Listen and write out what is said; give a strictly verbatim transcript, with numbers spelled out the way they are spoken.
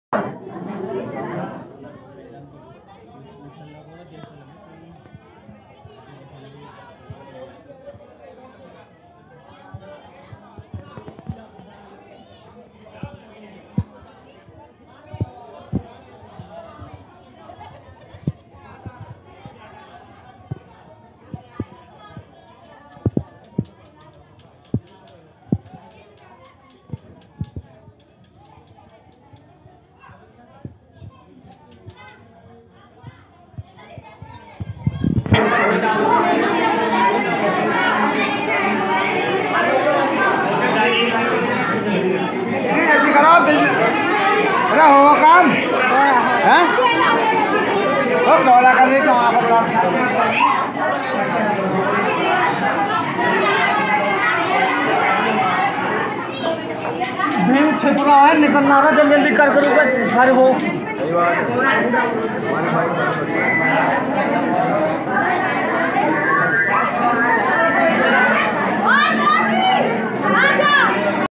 Udah ho kam? Hah? Oh, bola kan itu apa kan? दिन से पूरा है निकलना रहा जल्दी जल्दी कर करूँगा सारे हो